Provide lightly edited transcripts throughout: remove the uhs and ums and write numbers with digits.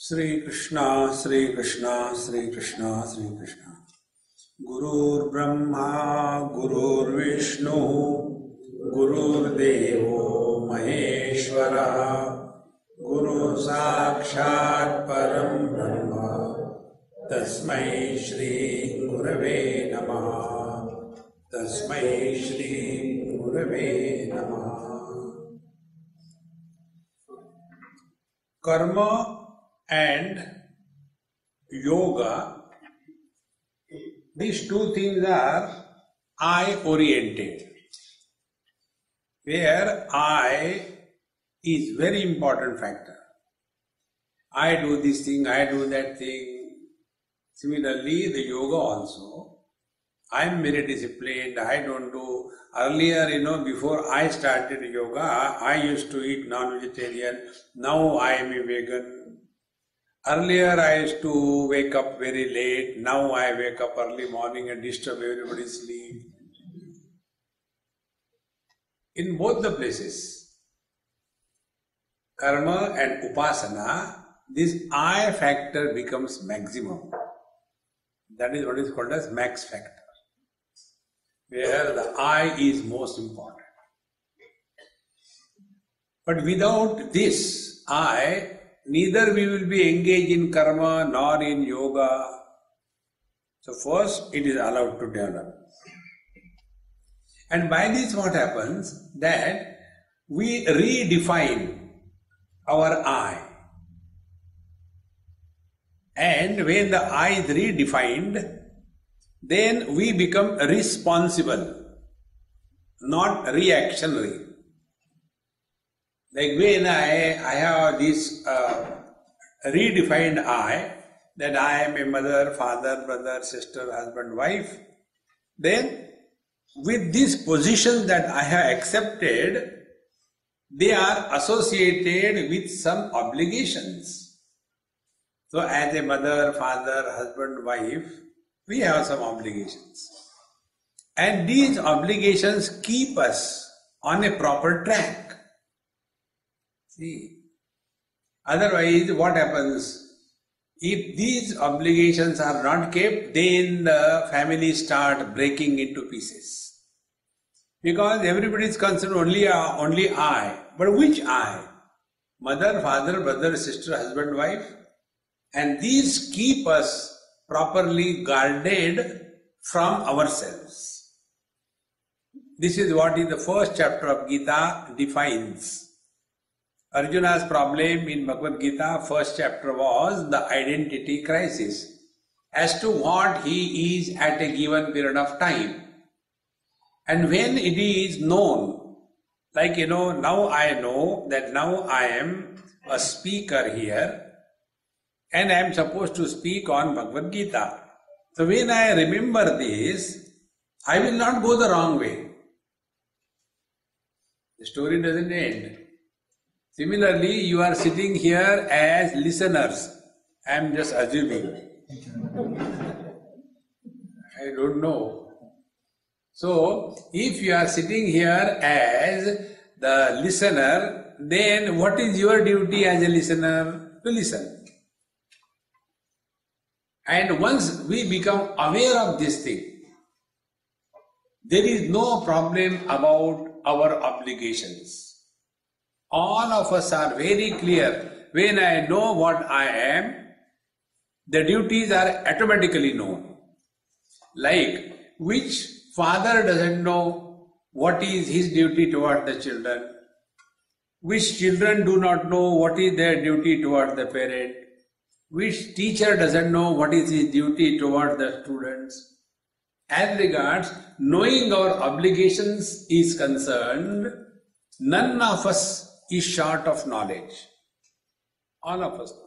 Sri Krishna, Sri Krishna, Sri Krishna, Sri Krishna. Gurur Brahma, Gurur Vishnu, Gurur Devo Maheshwara, Guru Sakshat Param Brahma, Tasmai Shri Gurave Namaha, Tasmai Shri Gurave Namaha. Karma and yoga, these two things are I-oriented, where I is very important factor. I do this thing, I do that thing. Similarly, the yoga also. I am very disciplined, I don't do. Earlier, before I started yoga, I used to eat non-vegetarian. Now I am a vegan. Earlier I used to wake up very late. Now I wake up early morning and disturb everybody's sleep. In both the places, karma and upasana, this I factor becomes maximum. That is what is called as max factor, where the I is most important. But without this I, neither we will be engaged in karma nor in yoga. So first it is allowed to develop. And by this what happens? That we redefine our I. And when the I is redefined, then we become responsible, not reactionary. Like when I have this redefined I, that I am a mother, father, brother, sister, husband, wife, then with these positions that I have accepted, they are associated with some obligations. So as a mother, father, husband, wife, we have some obligations. And these obligations keep us on a proper track. See, otherwise what happens? If these obligations are not kept, then the family start breaking into pieces. Because everybody is concerned only I. But which I? Mother, father, brother, sister, husband, wife. And these keep us properly guarded from ourselves. This is what in the first chapter of Gita defines. Arjuna's problem in Bhagavad Gita, first chapter, was the identity crisis as to what he is at a given period of time. And when it is known, like now I know that now I am a speaker here and I am supposed to speak on Bhagavad Gita. So when I remember this, I will not go the wrong way. The story doesn't end. Similarly, you are sitting here as listeners. I am just assuming. I don't know. So, if you are sitting here as the listener, then what is your duty as a listener? To listen. And once we become aware of this thing, there is no problem about our obligations. All of us are very clear. When I know what I am, the duties are automatically known. Like, which father doesn't know what is his duty toward the children? Which children do not know what is their duty toward the parent? Which teacher doesn't know what is his duty toward the students? As regards knowing our obligations is concerned, none of us is short of knowledge. All of us know.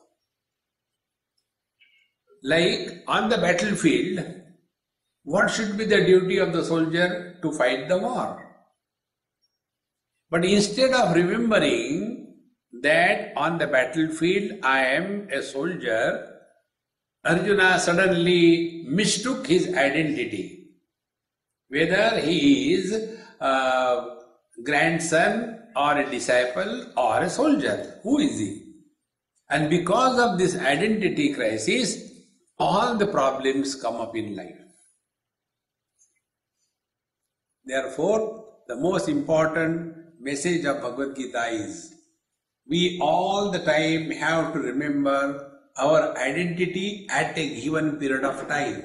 Like on the battlefield, what should be the duty of the soldier? To fight the war. But instead of remembering that on the battlefield I am a soldier, Arjuna suddenly mistook his identity. Whether he is grandson or a disciple or a soldier. Who is he? And because of this identity crisis, all the problems come up in life. Therefore, the most important message of Bhagavad Gita is, we all the time have to remember our identity at a given period of time.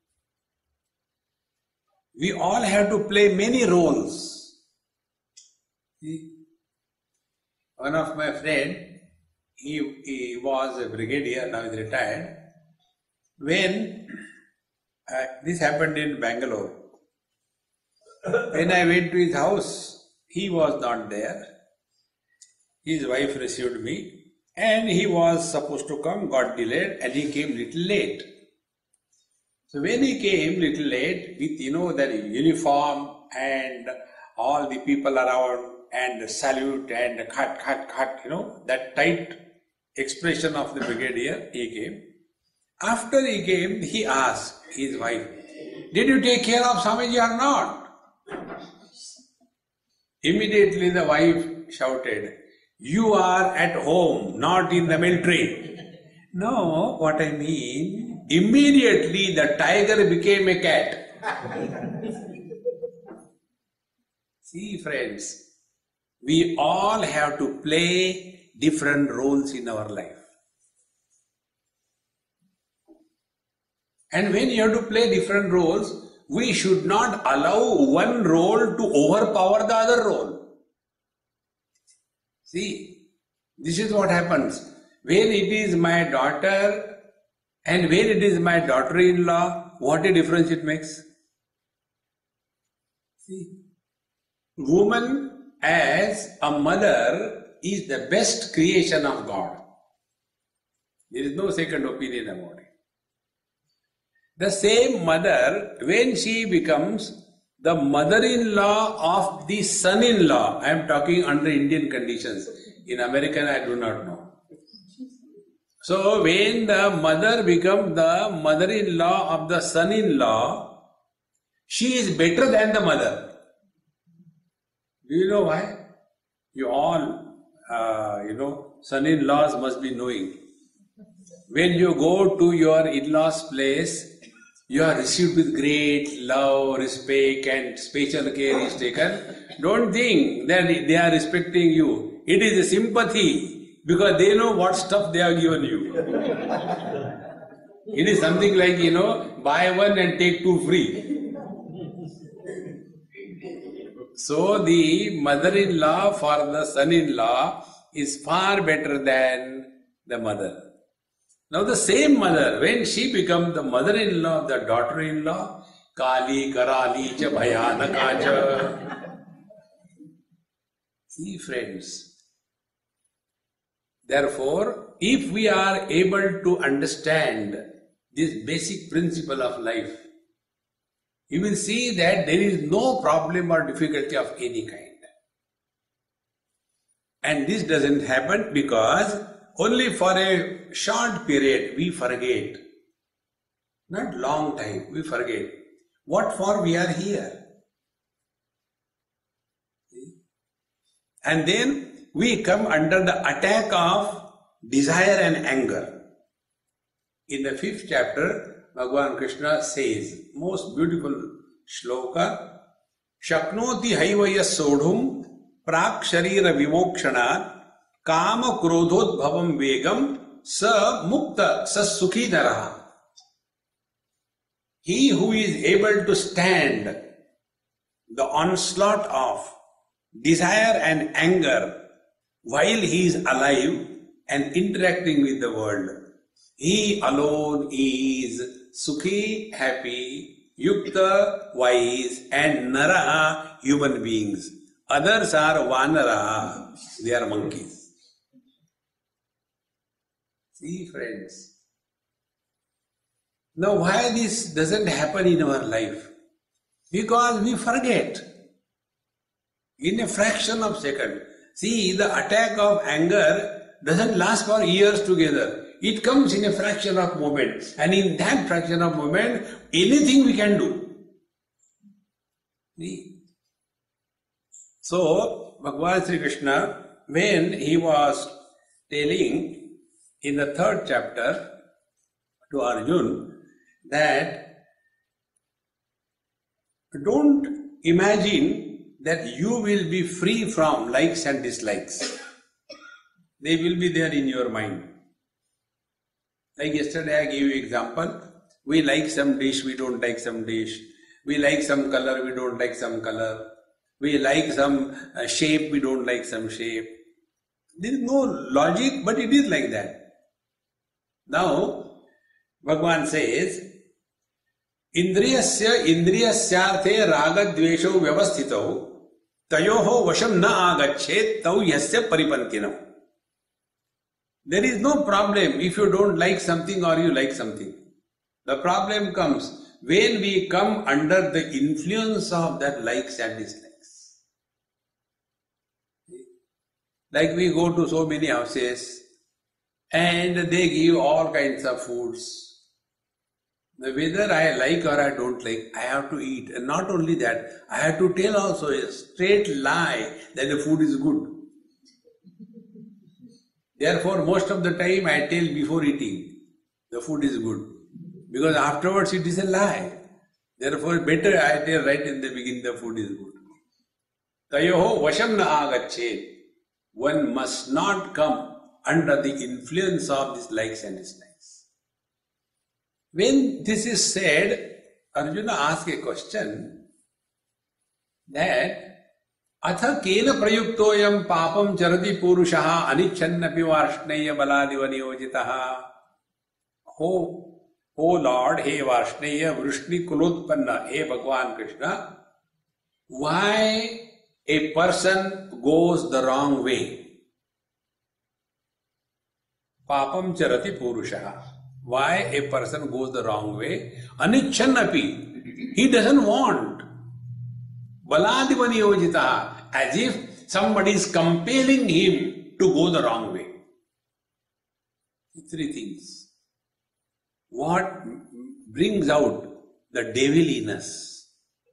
We all have to play many roles. See? One of my friend, he was a brigadier, now he's retired. When this happened in Bangalore, when I went to his house, he was not there. His wife received me and he was supposed to come, got delayed, and he came little late. So when he came little late with that uniform and all the people around and salute and cut, that tight expression of the brigadier, he came. After he came, he asked his wife, "Did you take care of Swamiji or not?" Immediately the wife shouted, "You are at home, not in the military." No, what I mean, immediately the tiger became a cat. See, friends, we all have to play different roles in our life. And when you have to play different roles, we should not allow one role to overpower the other role. See, this is what happens. When it is my daughter and when it is my daughter-in-law, what a difference it makes. See, woman as a mother is the best creation of God. There is no second opinion about it. The same mother, when she becomes the mother-in-law of the son-in-law, I am talking under Indian conditions. In American, I do not know. So, when the mother becomes the mother-in-law of the son-in-law, she is better than the mother. Do you know why? You all, son-in-laws must be knowing. When you go to your in-laws' place, you are received with great love, respect, and special care is taken. Don't think that they are respecting you. It is a sympathy because they know what stuff they have given you. It is something like, buy one and take two free. So the mother-in-law for the son-in-law is far better than the mother. Now the same mother, when she becomes the mother-in-law of the daughter-in-law, Kali, Karali, cha Bhayanaka cha. See, friends. Therefore, if we are able to understand this basic principle of life, you will see that there is no problem or difficulty of any kind. And this doesn't happen because only for a short period we forget. Not long time, we forget. What for we are here. And then we come under the attack of desire and anger. In the 5th chapter, Bhagavan Krishna says, most beautiful shloka, Shaknoti haivaya sodhum prak sharira vimokshanat Kama krodhodbhavam vegam sa mukta sa sukhi naraha. He who is able to stand the onslaught of desire and anger while he is alive and interacting with the world, he alone is sukhi, happy, yukta, wise, and naraha, human beings. Others are vanara, they are monkeys. See, friends. Now, why this doesn't happen in our life? Because we forget. In a fraction of a second. See, the attack of anger doesn't last for years together. It comes in a fraction of a moment. And in that fraction of a moment, anything we can do. See? So, Bhagavan Sri Krishna, when he was telling in the 3rd chapter to Arjun that don't imagine that you will be free from likes and dislikes. They will be there in your mind. Like yesterday I gave you example. We like some dish, we don't like some dish. We like some color, we don't like some color. We like some shape, we don't like some shape. There is no logic, but it is like that. Now, Bhagavan says, Indriyasya indriyasyarthe ragadvesho vyavasthito tayoho vasham na agachet tau yasya paripantinam. There is no problem if you don't like something or you like something. The problem comes when we come under the influence of that likes and dislikes. Like we go to so many houses and they give all kinds of foods. Whether I like or I don't like, I have to eat. And not only that, I have to tell also a straight lie that the food is good. Therefore, most of the time I tell before eating, the food is good. Because afterwards it is a lie. Therefore, better I tell right in the beginning the food is good. Tayoho vasham na agachet. One must not come under the influence of these likes and dislikes. When this is said, Arjuna asks a question that Atha kena prayuktoyam papam charati purushaha anichannapi varshneya baladiva niyojitaha. Oh Lord, hey Varshneya, Vrishni Kulotpanna, hey Bhagavan Krishna, why a person goes the wrong way? Papam charati purushaha. Why a person goes the wrong way? Anichannapi. He doesn't want. Baladiva niyojitaha. As if somebody is compelling him to go the wrong way. 3 things. What brings out the deviliness?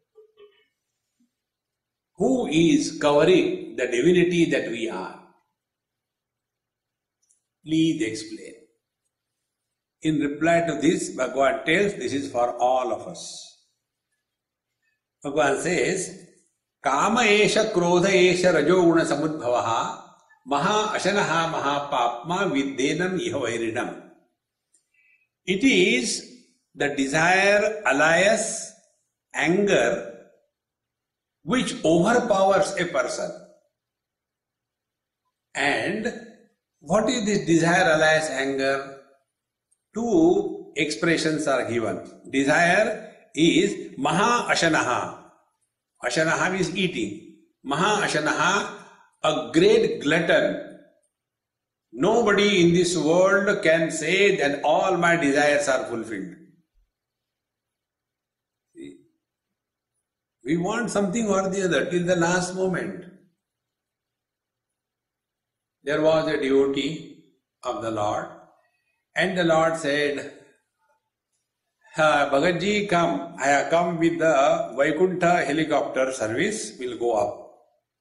Who is covering the divinity that we are? Please explain. In reply to this, Bhagavan tells this is for all of us. Bhagavan says, Kama esha krodha esha rajo guna samudbhavaha maha ashanaha maha papma viddenam iha vairinam. It is the desire, alias, anger, which overpowers a person. And what is this desire, alias, anger? 2 expressions are given. Desire is Maha Ashanaha. Ashanaha means eating. Maha Ashanaha, a great glutton. Nobody in this world can say that all my desires are fulfilled. See? We want something or the other till the last moment. There was a devotee of the Lord, and the Lord said, Bhagatji, come. I have come with the Vaikuntha helicopter service. We'll go up.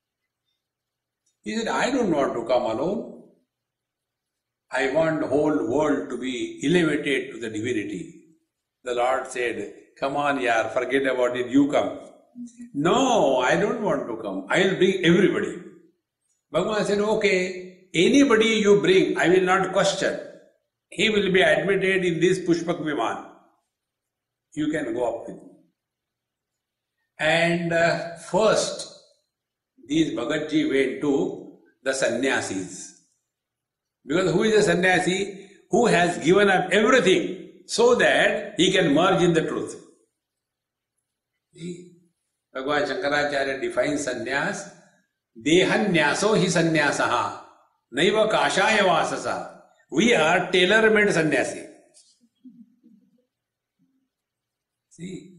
He said, I don't want to come alone. I want the whole world to be elevated to the divinity. The Lord said, come on, yaar, forget about it, you come. No, I don't want to come. I will bring everybody. Bhagavan said, okay, anybody you bring, I will not question. He will be admitted in this Pushpak Viman. You can go up with me. And first, these Bhagatji went to the sannyasis. Because who is a sannyasi? Who has given up everything so that he can merge in the truth. See? Bhagavan Shankaracharya defines sannyas. Dehanyaso hi sannyasaha. Naiva kashaya vasasa. We are tailor-made sannyasi. See?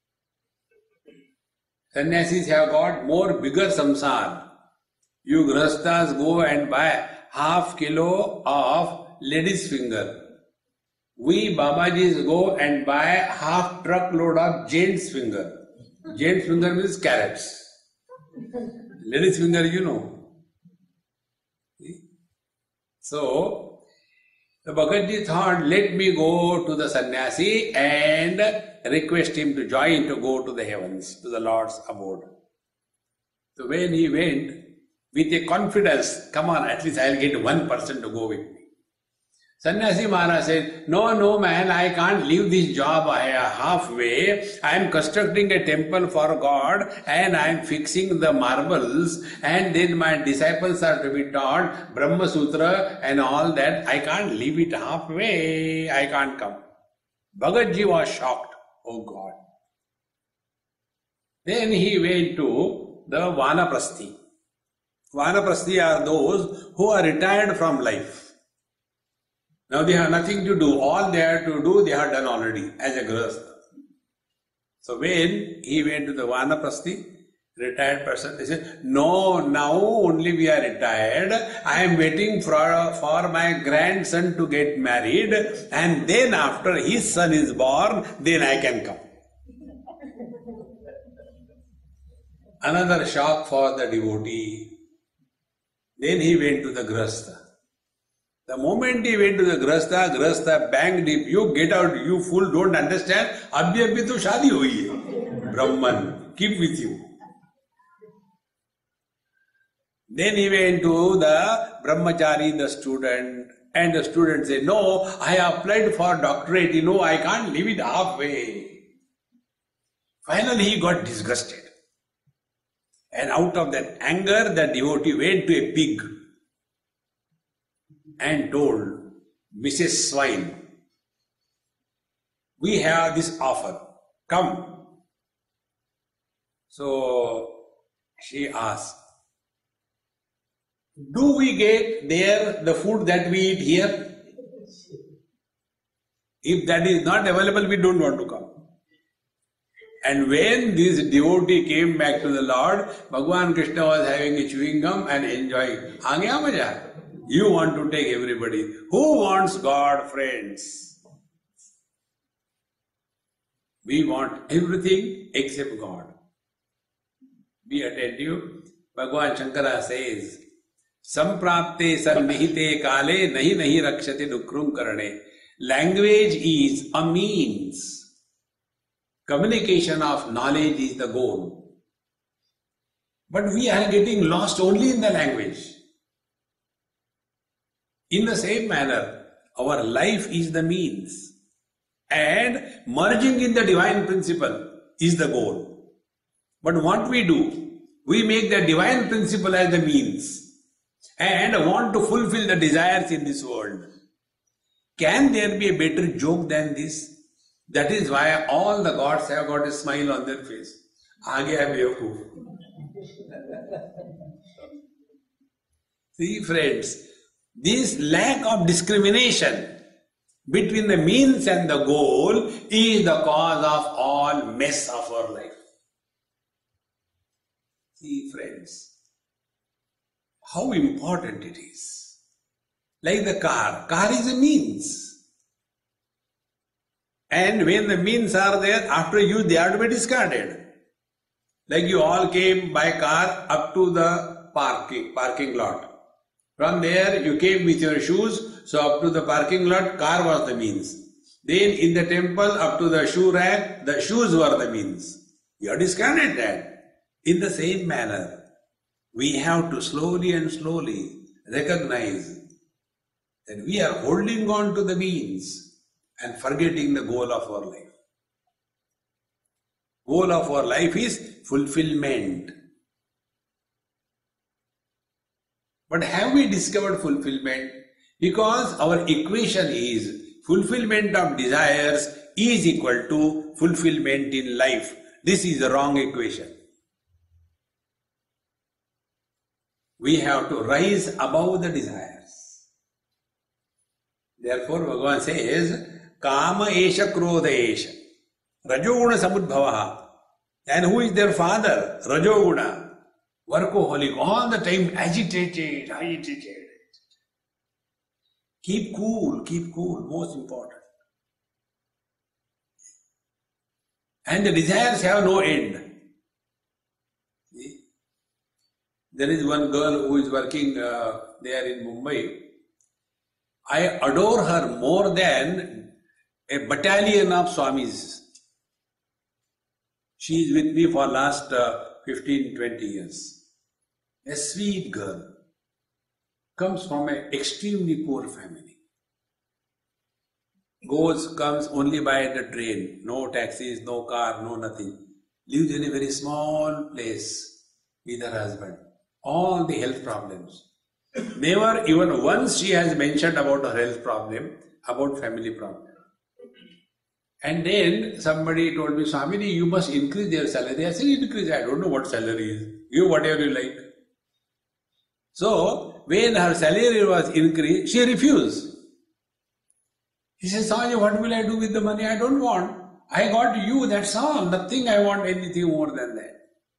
Sannyasis have got more bigger samsar. You grahasthas go and buy half kilo of lady's finger. We Babajis go and buy half truckload of gent's finger. Gent's finger means carrots. Lady's finger, you know. See? So, The Bhagatji thought, let me go to the sannyasi and request him to join to go to the heavens, to the Lord's abode. So when he went, with a confidence, come on, at least I'll get one person to go with me. Sannyasi Maharaj said, no man, I can't leave this job halfway. I am constructing a temple for God and I am fixing the marbles, and then my disciples are to be taught Brahma Sutra and all that. I can't leave it halfway. I can't come. Bhagatji was shocked. Oh God. Then he went to the Vanaprasthi. Vanaprasthi are those who are retired from life. Now they have nothing to do. All they have to do, they have done already as a grihastha. So when he went to the Vanaprasthi, retired person, they said, no, now only we are retired. I am waiting for my grandson to get married, and then after his son is born, then I can come. Another shock for the devotee. Then he went to the grihastha. The moment he went to the grihastha banged him. You get out, you fool, don't understand. Abhi to shadi hui hai. Brahman, keep with you. Then he went to the brahmachari, the student, and the student said, no, I applied for doctorate, I can't leave it halfway. Finally he got disgusted. And out of that anger, the devotee went to a pig and told Mrs. Swine, we have this offer, come. So she asked, do we get there the food that we eat here? If that is not available, we don't want to come. And when this devotee came back to the Lord, Bhagavan Krishna was having a chewing gum and enjoying. Aa gaya maja? You want to take everybody. Who wants God, friends? We want everything except God. Be attentive. Bhagavan Shankara says, Samprapte sannihite kale nahi rakshate dukrum karane. Language is a means. Communication of knowledge is the goal. But we are getting lost only in the language. In the same manner, our life is the means, and merging in the divine principle is the goal. But what we do, we make the divine principle as the means and want to fulfill the desires in this world. Can there be a better joke than this? That is why all the gods have got a smile on their face. Aage hai bevakoof. See, friends, this lack of discrimination between the means and the goal is the cause of all mess of our life. See, friends, how important it is. Like the car is a means. And when the means are there, after use they have to be discarded. Like you all came by car up to the parking lot. From there you came with your shoes, so up to the parking lot, car was the means. Then in the temple, up to the shoe rack, the shoes were the means. You have discarded that. In the same manner, we have to slowly and slowly recognize that we are holding on to the means and forgetting the goal of our life. Goal of our life is fulfillment. But have we discovered fulfillment? Because our equation is fulfillment of desires is equal to fulfillment in life. This is the wrong equation. We have to rise above the desires. Therefore, Bhagavan says, Kama esha krodha esha. Rajoguna samudbhavaha. And who is their father? Rajoguna. Workaholic, all the time agitated. Keep cool, most important. And the desires have no end. See? There is one girl who is working there in Mumbai. I adore her more than a battalion of Swamis. She is with me for last 15, 20 years. A sweet girl. Comes from an extremely poor family. Comes only by the train. No taxis, no car, no nothing. Lives in a very small place with her husband. All the health problems. Never even once she has mentioned about her health problem, about family problem. And then somebody told me, Swami, you must increase their salary. I said, increase. I don't know what salary is. Give whatever you like. So, when her salary was increased, she refused. She said, Swami, what will I do with the money? I don't want. I got you, that's all. Nothing I want anything more than that.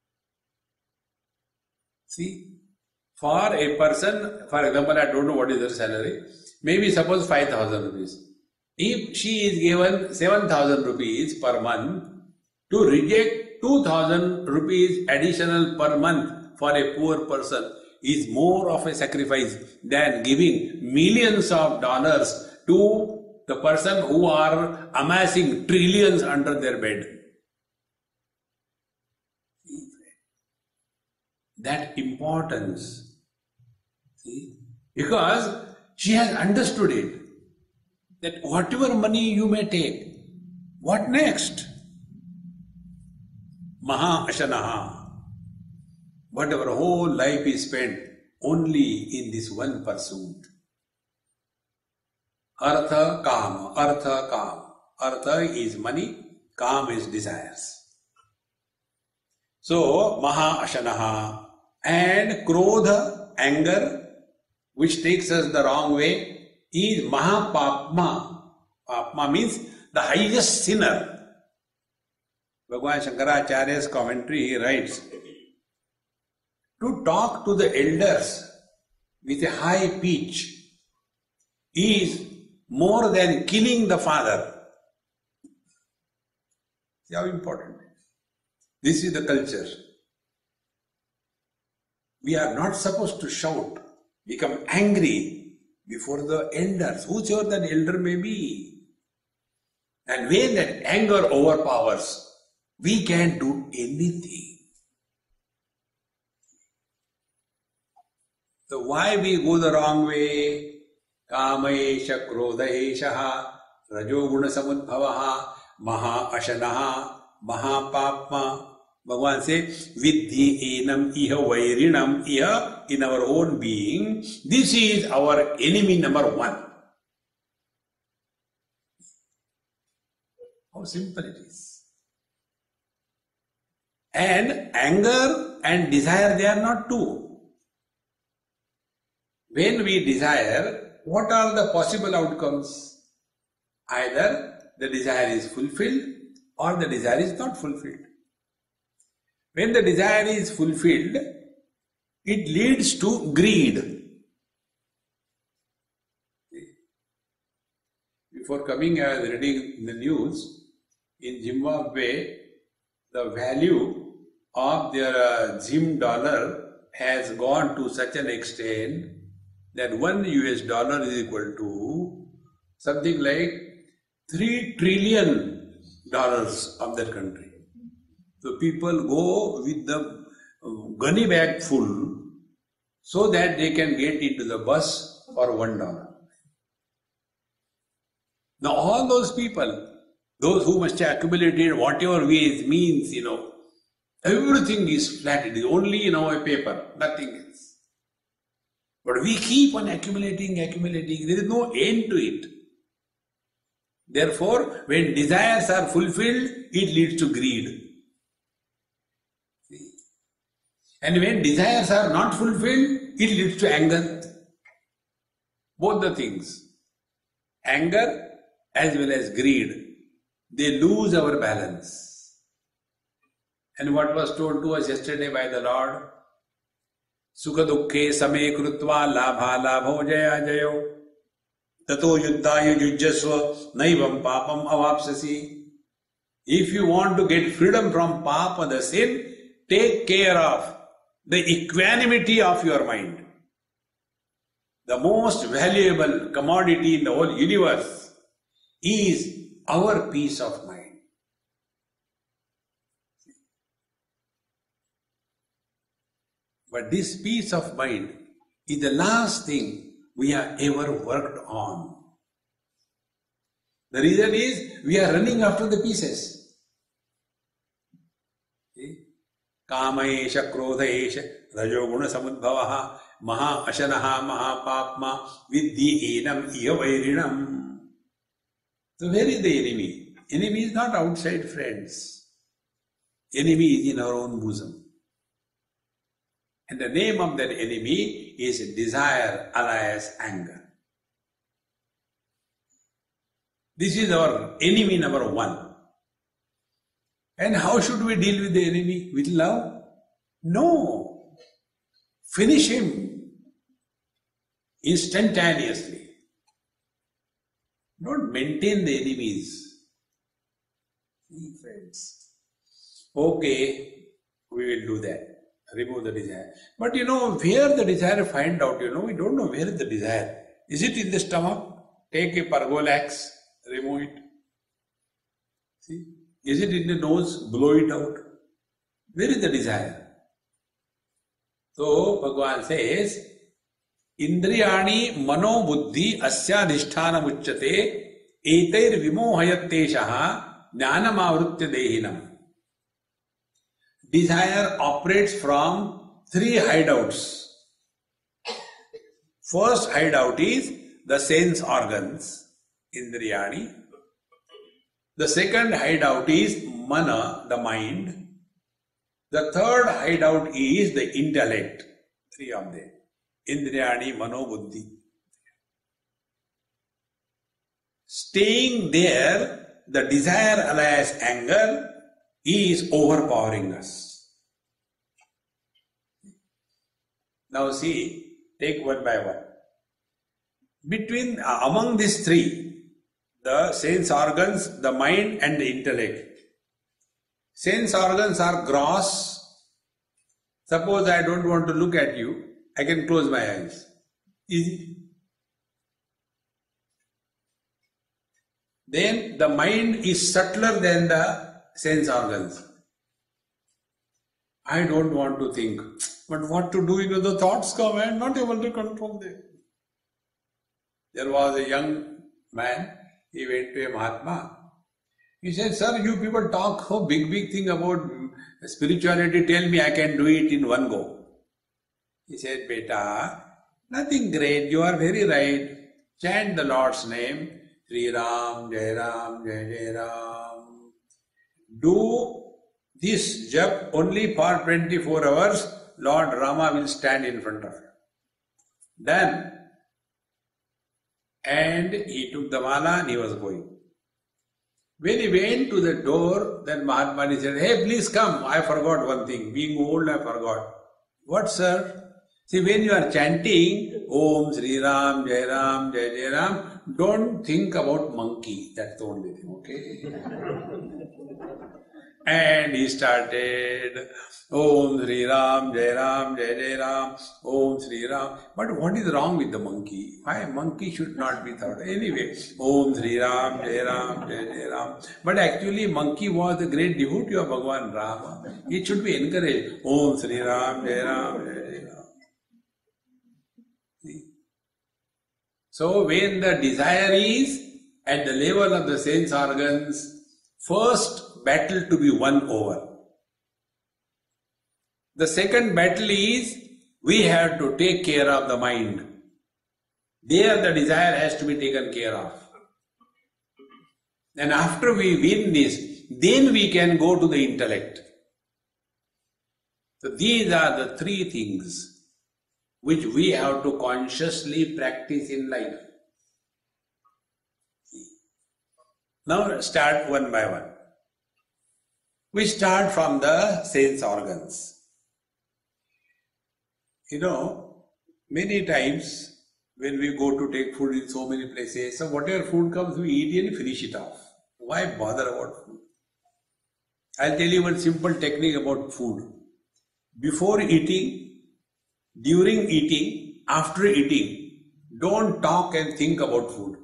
See? For a person, for example, I don't know what is her salary, maybe suppose 5,000 rupees. If she is given 7,000 rupees per month, to reject 2,000 rupees additional per month for a poor person is more of a sacrifice than giving millions of dollars to the person who are amassing trillions under their bed. That importance. See? Because she has understood it. That whatever money you may take, what next? Maha Ashanaha. But our whole life is spent only in this one pursuit. Artha, Kama, Artha, Kama. Artha is money, Kama is desires. So, Maha Ashanaha and Krodha, anger, which takes us the wrong way, is Mahapapma. Papma means the highest sinner. Bhagavan Shankaracharya's commentary, he writes, to talk to the elders with a high pitch is more than killing the father. See how important. This is the culture. We are not supposed to shout, become angry before the elders, whosoever that elder may be. And when that anger overpowers, we can't do anything. So why we go the wrong way? Kamaesha krodhaeshaha rajoguna samudbhavaha maha ashanaha maha papma. Bhagavan says, Vidhi enam iha vairinam iha, in our own being, this is our enemy number one. How simple it is. And anger and desire, they are not two. When we desire, what are the possible outcomes? Either the desire is fulfilled or the desire is not fulfilled. When the desire is fulfilled, it leads to greed. Before coming, I was reading in the news, in Zimbabwe, the value of their Zim dollar has gone to such an extent that $1 US is equal to something like $3 trillion of that country. So people go with the gunny bag full so that they can get into the bus for $1. Now all those people, those who must have accumulated whatever ways, means, everything is flat. It is only, a paper, nothing else. But we keep on accumulating. There is no end to it. Therefore, when desires are fulfilled, it leads to greed. See? And when desires are not fulfilled, it leads to anger. Both the things, anger as well as greed, they lose our balance. And what was told to us yesterday by the Lord, Sukha dukkhe same krutva labha labho jaya jayo tato yuddhaya yujjasva naivam papam avapsasi. If you want to get freedom from papa, the sin, take care of the equanimity of your mind. the most valuable commodity in the whole universe is our peace of mind. But this peace of mind is the last thing we have ever worked on. The reason is we are running after the pieces. Kamaesha, Krodhaesha, Rajoguna Samudbhavaha, Maha Ashanaha, Maha Papma, Vidhi Enam Iyavairinam. So where is the enemy? Enemy is not outside friends. Enemy is in our own bosom. And the name of that enemy is desire alias anger. This is our enemy number one. And how should we deal with the enemy? With love? No. Finish him instantaneously. Don't maintain the enemies. See, friends. Okay, we will do that. Remove the desire. But where the desire find out, we don't know where is the desire. Is it in the stomach? Take a Pergolax, remove it. See? Is it in the nose? Blow it out. Where is the desire? So, Bhagavan says, Indriyani mano buddhi asya adhisthana muchyate etair vimohayatteshaha jnanam avrutya dehinam. Desire operates from three hideouts. First hideout is the sense organs, Indriyani. The second hideout is mana, the mind. The third hideout is the intellect. Three of them. Indriyani, mano, buddhi. Staying there, the desire alias anger is overpowering us. Now see, take one by one. Among these three, the sense organs, the mind and the intellect. Sense organs are gross. Suppose I don't want to look at you, I can close my eyes. Easy. Then the mind is subtler than the sense organs. I don't want to think. But what to do? The thoughts come and not able to control them. There was a young man, he went to a Mahatma. He said, sir, you people talk so big thing about spirituality. Tell me I can do it in one go. He said, beta, nothing great. You are very right. Chant the Lord's name. Sri Ram, Jai Ram, Jai Jai Ram. Do this jap only for 24 hours. Lord Rama will stand in front of you. Done. And he took the mala and he was going. When he went to the door, then Mahatma said, hey, please come. I forgot one thing. Being old, I forgot. What, sir? See, when you are chanting, Om Sri Ram, Jai Ram, Jai Jai Ram, don't think about monkey. That's the only thing, okay? And he started, Om Sri Ram, Jai Ram, Jai Jai Ram, Om Sri Ram. But what is wrong with the monkey? Why a monkey should not be thought? Anyway, Om Sri Ram, Jai Ram, Jai Jai Ram. But actually monkey was a great devotee of Bhagavan Rama. It should be encouraged. Om Sri Ram, Jai Ram, Jai Jai Ram. So when the desire is at the level of the sense organs, first battle to be won over. The second battle is we have to take care of the mind. There the desire has to be taken care of. And after we win this, then we can go to the intellect. So these are the three things which we have to consciously practice in life. Now start one by one. We start from the sense organs. Many times when we go to take food in so many places, so whatever food comes, we eat and finish it off. Why bother about food? I'll tell you one simple technique about food. Before eating, during eating, after eating, don't talk and think about food.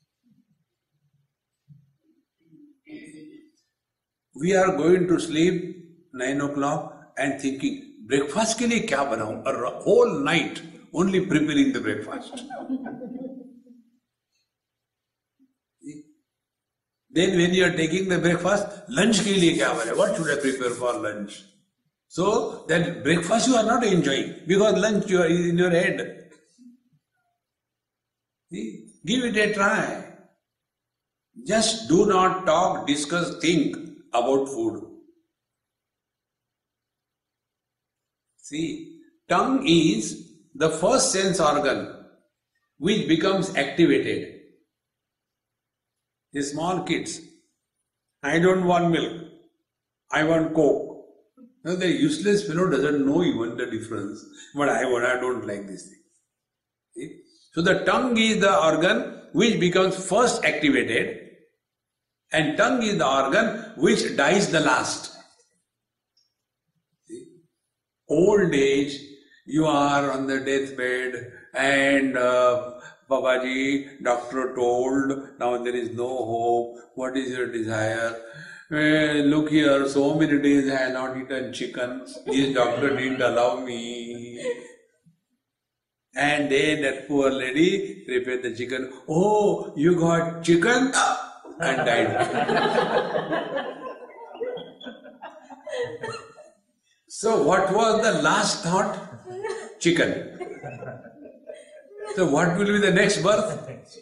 We are going to sleep 9 o'clock and thinking, breakfast ke liye kya banao? A whole night only preparing the breakfast. Then when you are taking the breakfast, lunch ke liye kya banao? What should I prepare for lunch? So that breakfast you are not enjoying because lunch you are in your head. See? Give it a try. Just do not talk, discuss, think about food. See, tongue is the first sense organ which becomes activated. The small kids, I don't want milk, I want Coke. Now the useless fellow doesn't know even the difference, but I don't like this thing. See? So the tongue is the organ which becomes first activated, and tongue is the organ which dies the last. See? Old age, you are on the deathbed and Babaji, doctor told, now there is no hope, what is your desire? Look here, so many days I have not eaten chicken, this doctor didn't allow me. And then that poor lady prepared the chicken. Oh, you got chicken? And died. So what was the last thought? Chicken. So what will be the next birth?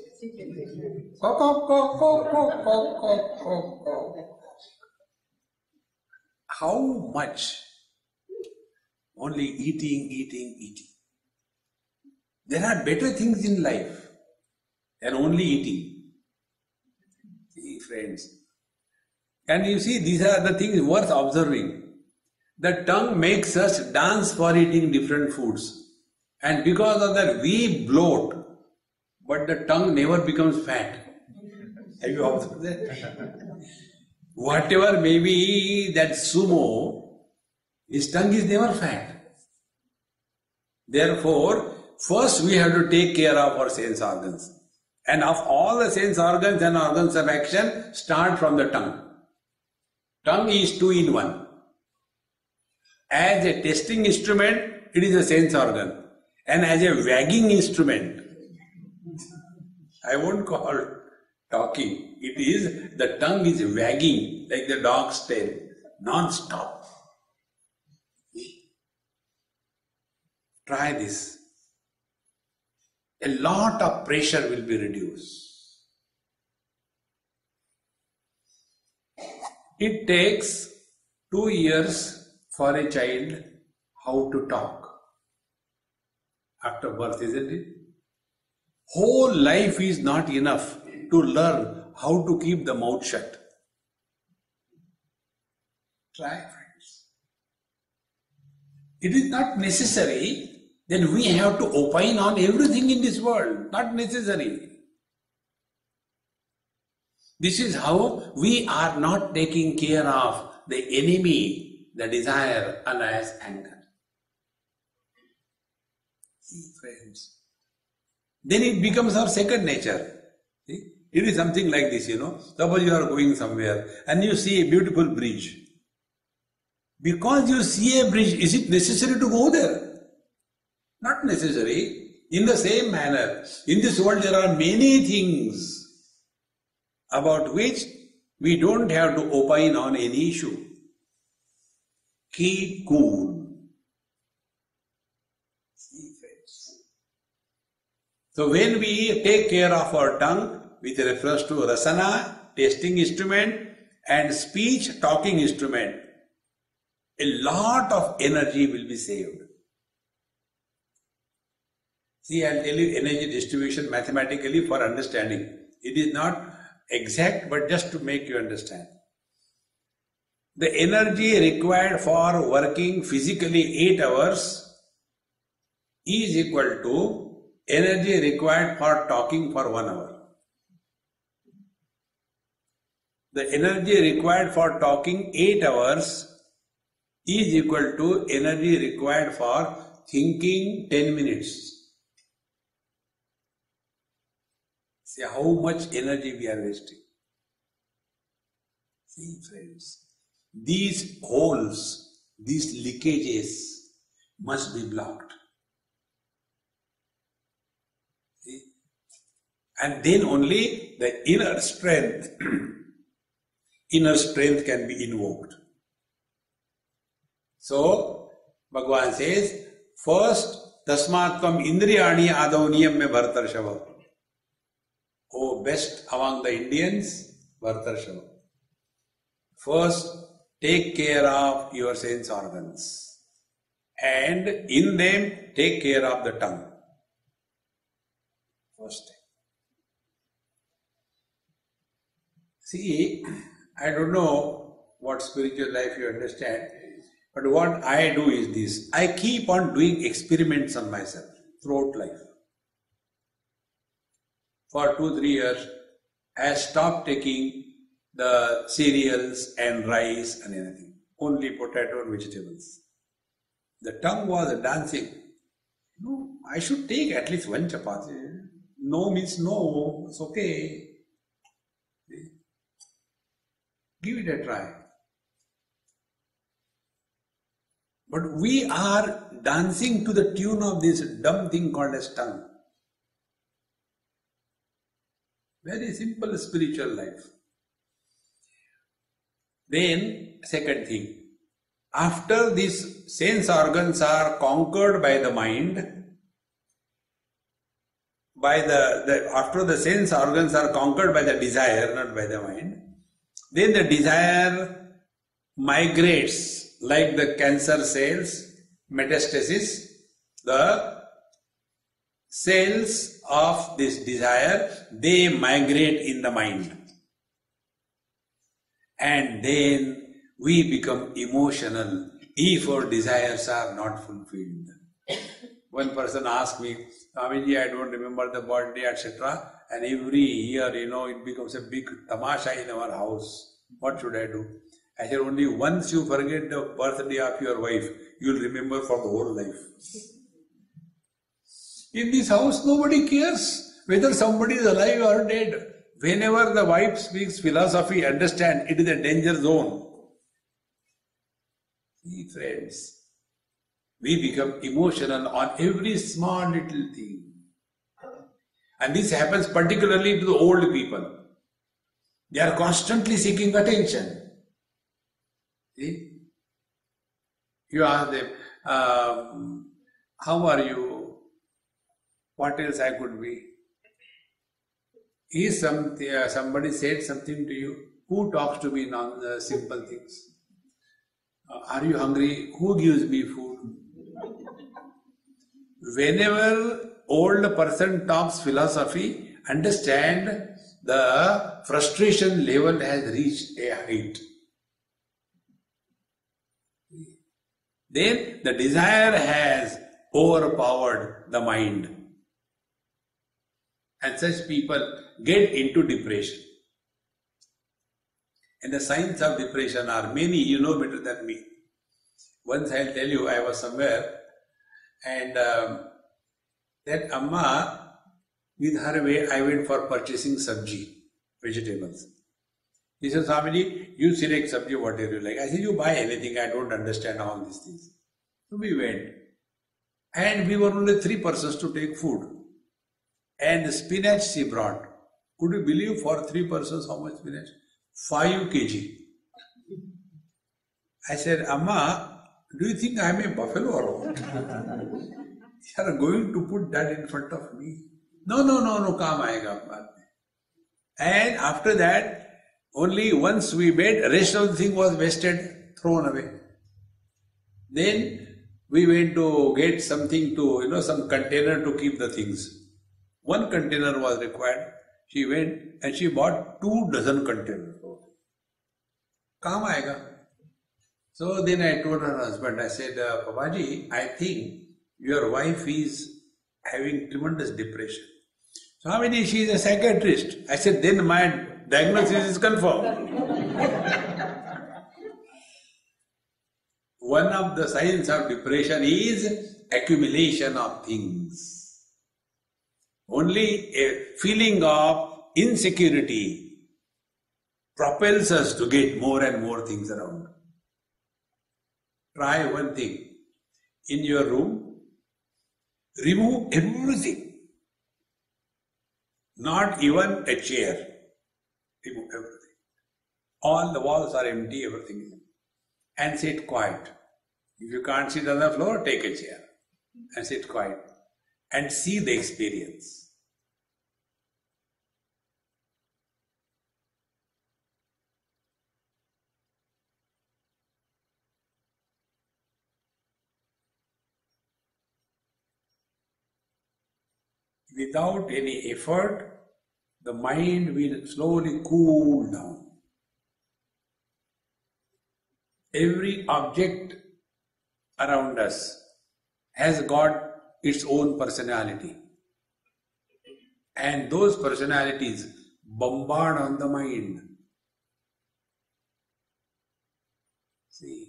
How much? Only eating. There are better things in life than only eating. See, friends. And you see, these are the things worth observing. The tongue makes us dance for eating different foods. And because of that, we bloat, but the tongue never becomes fat. Have you observed that? Whatever may be that sumo, his tongue is never fat. Therefore, first we have to take care of our sense organs. And of all the sense organs and organs of action, start from the tongue. Tongue is 2 in 1. As a testing instrument, it is a sense organ. And as a wagging instrument, I won't call talking. It is, the tongue is wagging like the dog's tail, non-stop. Try this. A lot of pressure will be reduced. It takes 2 years for a child how to talk. After birth, isn't it? Whole life is not enough to learn how to keep the mouth shut. Try, friends. It is not necessary, then we have to opine on everything in this world. Not necessary. This is how we are not taking care of the enemy, the desire, alias anger. See, friends. Then it becomes our second nature. See? It is something like this, Suppose you are going somewhere and you see a beautiful bridge. Because you see a bridge, is it necessary to go there? Not necessary. In the same manner, in this world there are many things about which we don't have to opine on any issue. Keep cool. So when we take care of our tongue with reference to rasana, tasting instrument, and speech, talking instrument, a lot of energy will be saved. See, I'll tell you energy distribution mathematically for understanding. It is not exact, but just to make you understand. The energy required for working physically 8 hours is equal to energy required for talking for 1 hour. The energy required for talking 8 hours is equal to energy required for thinking 10 minutes. See how much energy we are wasting. See, friends, these holes, these leakages must be blocked. See? And then only the inner strength can be invoked. So, Bhagavan says, first, tasmatvam indriyani adav niyamya bhartarshava. O best among the Indians, Bhartarshava. First, take care of your sense organs. And in them, take care of the tongue. First. See, I don't know what spiritual life you understand, but what I do is this. I keep on doing experiments on myself throughout life. For 2-3 years, I stopped taking the cereals and rice and anything. Only potato and vegetables. The tongue was dancing. No, I should take at least one chapati. No means no, it's okay. Give it a try. But we are dancing to the tune of this dumb thing called as tongue. Very simple spiritual life. Then, second thing, after these sense organs are conquered by the mind, after the sense organs are conquered by the desire, not by the mind, then the desire migrates like the cancer cells, metastasis, the cells of this desire, they migrate in the mind. And then we become emotional if our desires are not fulfilled. One person asked me, Swamiji, I don't remember the birthday, etc. And every year, it becomes a big tamasha in our house. What should I do? I said, only once you forget the birthday of your wife, you will remember for the whole life. In this house, nobody cares whether somebody is alive or dead. Whenever the wife speaks philosophy, understand it is a danger zone. See, friends, we become emotional on every small little thing. And this happens particularly to the old people. They are constantly seeking attention. See? You ask them, how are you? What else I could be? Is somebody said something to you? Who talks to me on simple things? Are you hungry? Who gives me food? Whenever old person talks philosophy, understand the frustration level has reached a height. Then the desire has overpowered the mind. And such people get into depression. And the signs of depression are many, you know better than me. Once I'll tell you, I was somewhere and that Amma, with her way, I went for purchasing sabji, vegetables. He said, Swamiji, you select sabji, whatever you like. I said, you buy anything, I don't understand all these things. So we went. And we were only 3 persons to take food. And the spinach she brought. Could you believe for 3 persons how much spinach? 5 kg. I said, Amma, do you think I am a buffalo or what? You are going to put that in front of me? No, kaam aayega. And after that, only once we made, rest of the thing was wasted, thrown away. Then we went to get something to, some container to keep the things. 1 container was required. She went and she bought 2 dozen containers. Kaam aayega. So then I told her husband, I said, Papaji, I think your wife is having tremendous depression. Swamiji, she is a psychiatrist. I said, then my diagnosis is confirmed. One of the signs of depression is accumulation of things. Only a feeling of insecurity propels us to get more and more things around. Try one thing. In your room, remove everything. Not even a chair. Remove everything. All the walls are empty, everything is empty. And sit quiet. If you can't sit on the floor, take a chair and sit quiet and see the experience. Without any effort, the mind will slowly cool down. Every object around us has got its own personality. And those personalities bombard on the mind. See.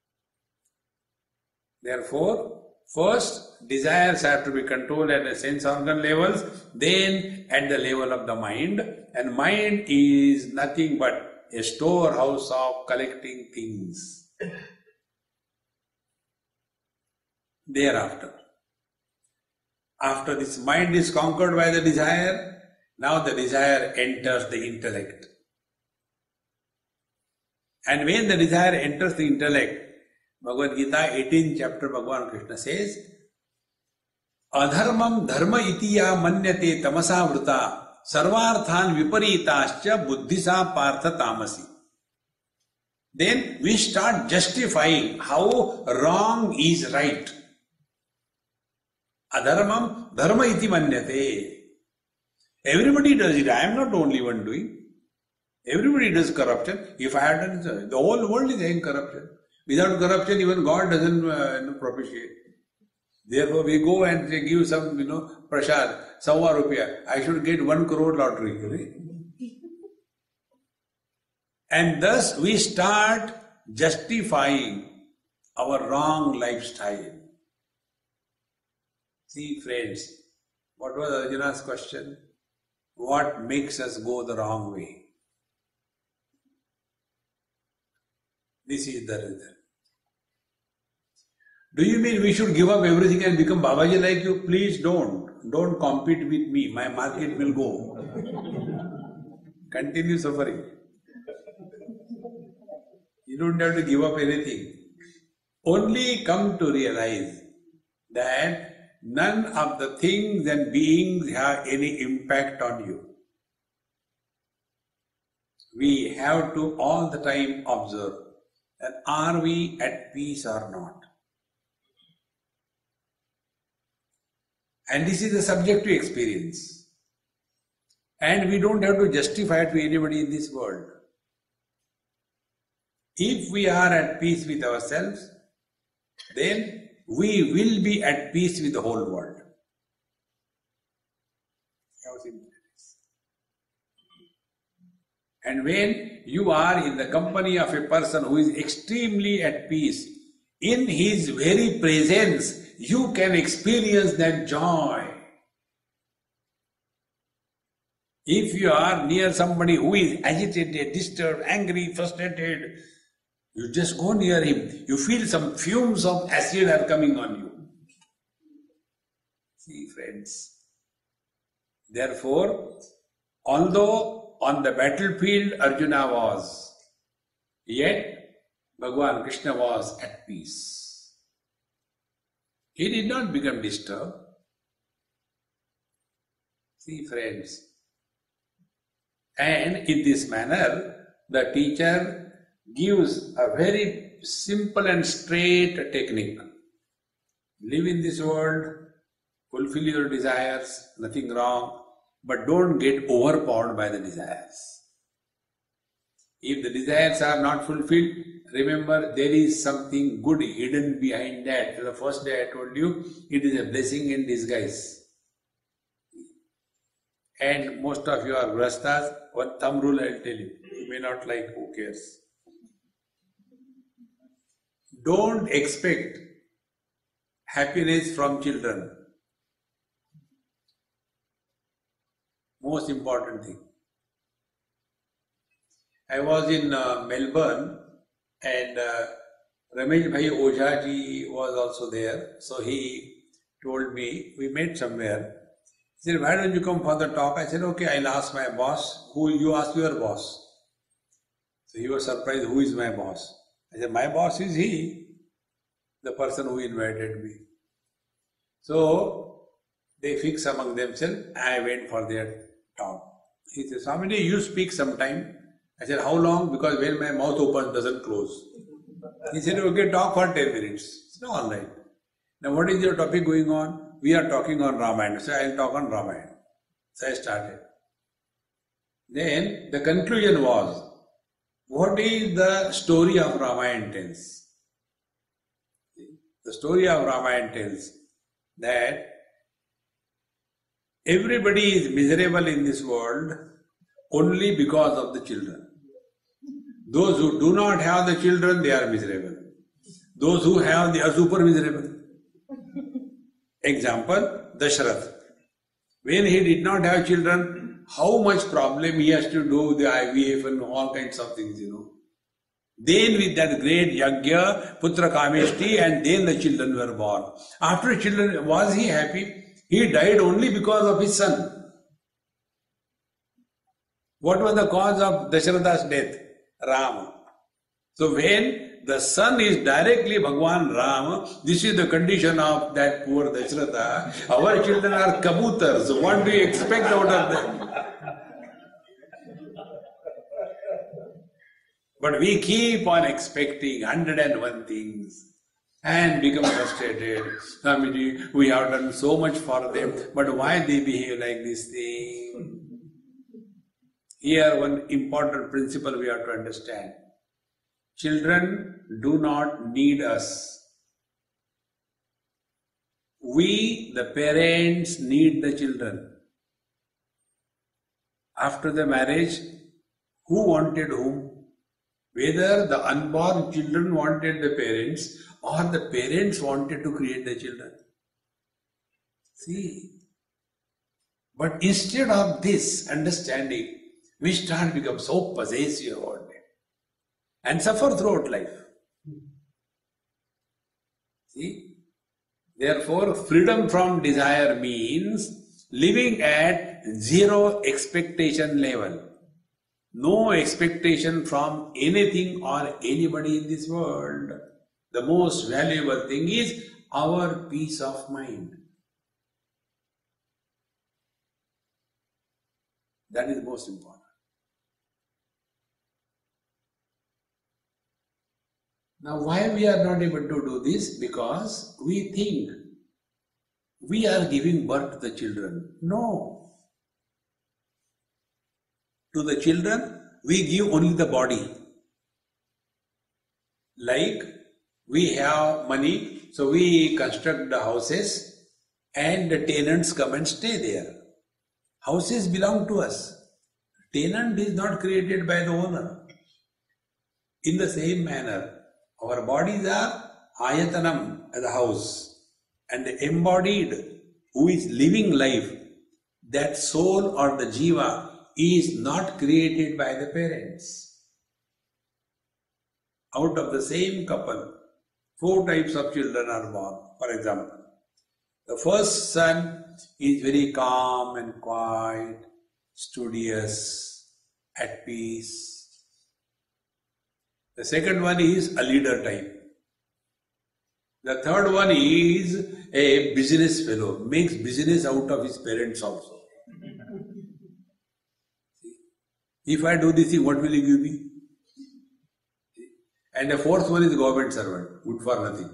Therefore, first, desires have to be controlled at the sense organ levels, then at the level of the mind. And mind is nothing but a storehouse of collecting things. Thereafter, after this mind is conquered by the desire, now the desire enters the intellect. And when the desire enters the intellect, Bhagavad Gita 18th chapter, Bhagavan Krishna says, Adharmam dharma itiya manyate tamasa vrita sarvarthan viparitascha buddhisa partha tamasi. Then we start justifying how wrong is right. Adharmam dharma iti manyate. Everybody does it. I am not the only one doing. Everybody does corruption. If I had done it, the whole world is in corruption. Without corruption, even God doesn't propitiate. Therefore, we go and give some, prasad, 100 rupiah. I should get 1 crore lottery. Right? And thus we start justifying our wrong lifestyle. See, friends, what was Arjuna's question? What makes us go the wrong way? This is the reason. Do you mean we should give up everything and become Babaji like you? Please don't. Don't compete with me. My market will go. Continue suffering. You don't have to give up anything. Only come to realize that none of the things and beings have any impact on you. We have to all the time observe that are we at peace or not? And this is a subjective experience. And we don't have to justify it to anybody in this world. If we are at peace with ourselves, then we will be at peace with the whole world. How simple it is. And when you are in the company of a person who is extremely at peace, in his very presence, you can experience that joy. If you are near somebody who is agitated, disturbed, angry, frustrated, you just go near him. You feel some fumes of acid are coming on you. See, friends. Therefore, although on the battlefield Arjuna was, yet Bhagavan Krishna was at peace. He did not become disturbed. See, friends. And in this manner, the teacher gives a very simple and straight technique. Live in this world, fulfill your desires, nothing wrong, but don't get overpowered by the desires. If the desires are not fulfilled, remember there is something good hidden behind that. The first day I told you, it is a blessing in disguise. And most of you are grastas. One thumb rule I will tell you. You may not like, who cares? Don't expect happiness from children. Most important thing. I was in Melbourne and Ramesh Bhai Ojha ji was also there. So he told me, we met somewhere. He said, why don't you come for the talk? I said, okay, I'll ask my boss. Who you ask your boss? So he was surprised, who is my boss? I said, my boss is he, the person who invited me. So they fix among themselves. I went for their talk. He said, Swami, you speak sometime. I said, how long? Because when my mouth opens, doesn't close. He said, okay, talk for 10 minutes. I said, all right. Now what is your topic going on? We are talking on Ramayana. So I'll talk on Ramayana. So I started. Then the conclusion was, what is the story of Ramayana tells? The story of Ramayana tells that everybody is miserable in this world only because of the children. Those who do not have the children, they are miserable. Those who have, they are super miserable. Example, Dashrath. When he did not have children, how much problem he has to do the IVF and all kinds of things, Then with that great yagya, putra kameshti, and then the children were born. After children, was he happy? He died only because of his son. What was the cause of Dashratha's death? Rama. So when the son is directly Bhagwan Ram, this is the condition of that poor Dashratha. Our children are kabutars. So what do you expect out of them? But we keep on expecting 101 things and become frustrated. Swamiji, we have done so much for them, but why they behave like this thing? Here one important principle we have to understand. Children do not need us. We, the parents, need the children. After the marriage, who wanted whom? Whether the unborn children wanted the parents or the parents wanted to create the children. See. But instead of this understanding, we start to become so possessive about them and suffer throughout life. See? Therefore, freedom from desire means living at zero expectation level. No expectation from anything or anybody in this world. The most valuable thing is our peace of mind. That is most important. Now why we are not able to do this? Because we think we are giving birth to the children. No. To the children, we give only the body. Like we have money, so we construct the houses and the tenants come and stay there. Houses belong to us. Tenant is not created by the owner. In the same manner, our bodies are ayatanam as a house, and the embodied who is living life, that soul or the jiva is not created by the parents. Out of the same couple, 4 types of children are born. For example, the first son is very calm and quiet, studious, at peace. The second one is a leader type. The third one is a business fellow, makes business out of his parents also. If I do this thing, what will you give me? And the fourth one is government servant, good for nothing.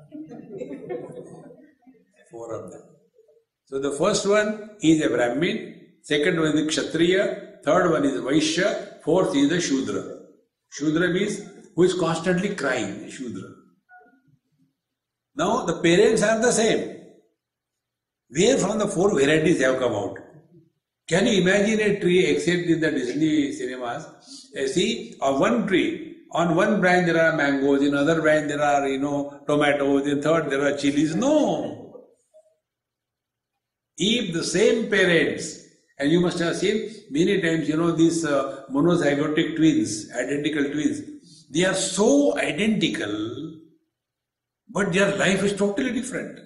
4 of them. So the first one is a Brahmin, second one is Kshatriya, third one is Vaishya, fourth is the Shudra. Shudra means who is constantly crying, Shudra. Now the parents are the same. Where from the 4 varieties have come out? Can you imagine a tree except in the Disney cinemas? See, of one tree, on one branch there are mangoes, in other branch there are, tomatoes, in third there are chilies. No. If the same parents And you must have seen many times, these monozygotic twins, identical twins, they are so identical, but their life is totally different.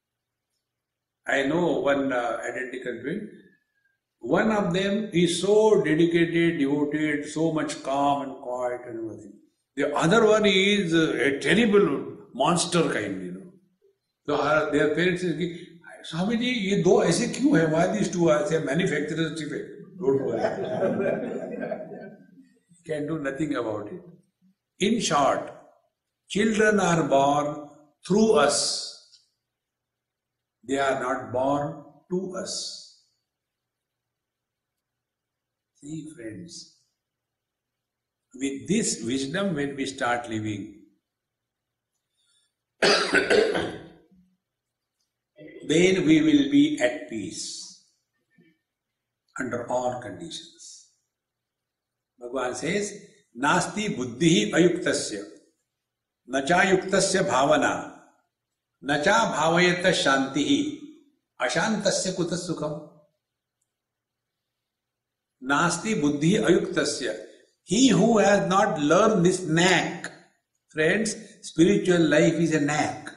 I know one identical twin. One of them is so dedicated, devoted, so much calm and quiet and everything. The other one is a terrible monster kind, So their parents say, Swami ji, ये दो ऐसे क्यों है? Why these two are? Say, manufacturer's defect. Don't worry. Can do nothing about it. In short, children are born through us. They are not born to us. See, friends, with this wisdom, when we start living, then we will be at peace under all conditions. Bhagavan says, Nasti buddhihi ayuktasya, nacha yuktasya bhavana, nacha bhavayata shantihi, ashantasya kuta sukham. Nasti buddhihi ayuktasya. He who has not learned this knack, friends, spiritual life is a knack.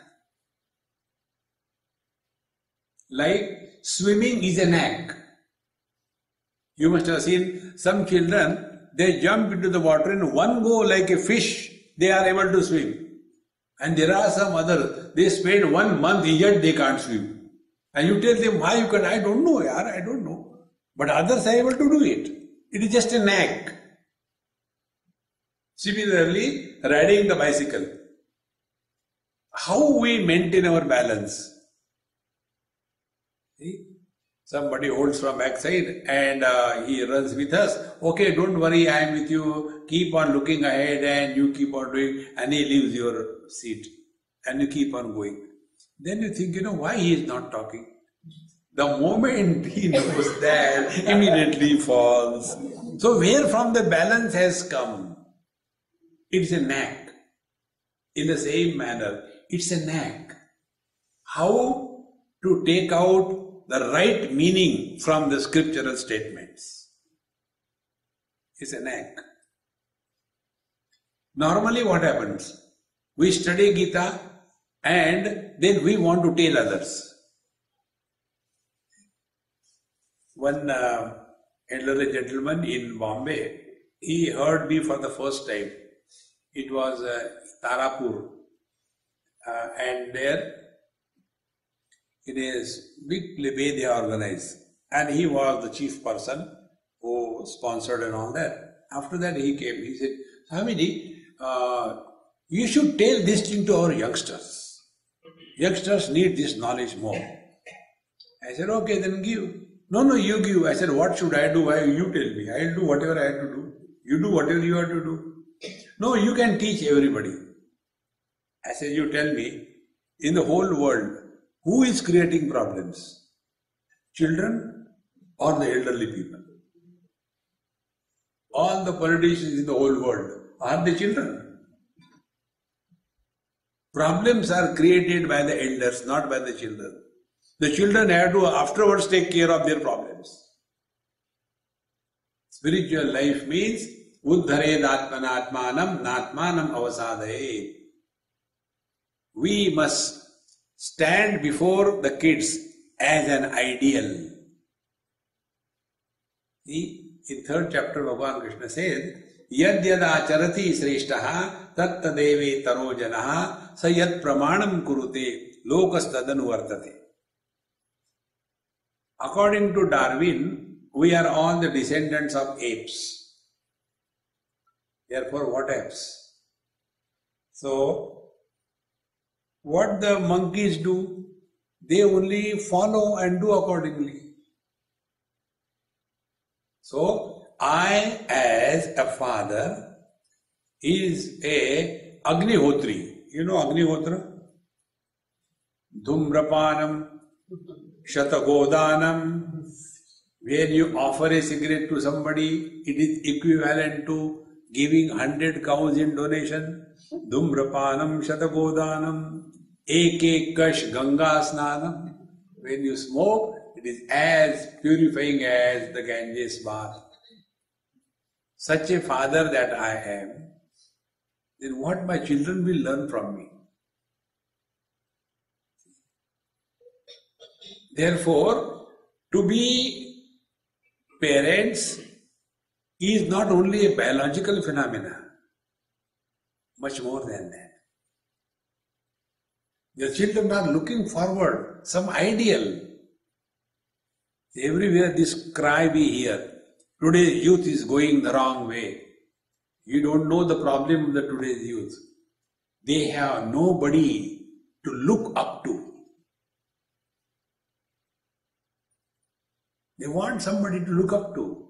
Like swimming is a knack. You must have seen some children, they jump into the water in one go like a fish, they are able to swim. And there are some others, they spend 1 month yet they can't swim. And you tell them, why you can't? I don't know, yaar, I don't know. But others are able to do it. It is just a knack. Similarly, riding the bicycle. How we maintain our balance? See? Somebody holds from backside and he runs with us. Okay, don't worry, I am with you. Keep on looking ahead and you keep on doing, and he leaves your seat and you keep on going. Then you think, why he is not talking? The moment he knows that, immediately falls. So where from the balance has come? It's a knack. In the same manner, it's a knack. How to take out the right meaning from the scriptural statements. It's a knack. Normally what happens? We study Gita and then we want to tell others. One elderly gentleman in Bombay, he heard me for the first time. It was Tarapur, and there it is big play they organized, and he was the chief person who sponsored and all that. After that he came, he said, Swamiji, you should tell this thing to our youngsters. Youngsters need this knowledge more. I said, okay, then give. No, you give. I said, what should I do? Why you tell me? I will do whatever I have to do. You do whatever you have to do. No, you can teach everybody. I said, you tell me, in the whole world, who is creating problems? Children or the elderly people? All the politicians in the whole world are the children. Problems are created by the elders, not by the children. The children have to afterwards take care of their problems. Spiritual life means uddhared atmanatmanam natmanam avasadaye. We must stand before the kids as an ideal. See, in 3rd chapter Bhagavan Krishna says, Yad yada charati sreshtaha tat tadeve taro janaha sayat pramanam kurute lokas tadanu vartate. According to Darwin, we are all the descendants of apes. Therefore, what apes? So, what the monkeys do, they only follow and do accordingly. So, I as a father is a Agnihotri. You know Agnihotra? Dhumrapanam, Shatagodanam. When you offer a cigarette to somebody, it is equivalent to giving 100 cows in donation. Dhumrapanam, Shatagodanam, Ek Kash Ganga Snanam. When you smoke, It is as purifying as the Ganges bath. Such a father that I am, then what my children will learn from me? Therefore, to be parents is not only a biological phenomena, much more than that. The children are looking forward, some ideal. Everywhere this cry we hear, today's youth is going the wrong way. You don't know the problem of the today's youth. They have nobody to look up to. They want somebody to look up to.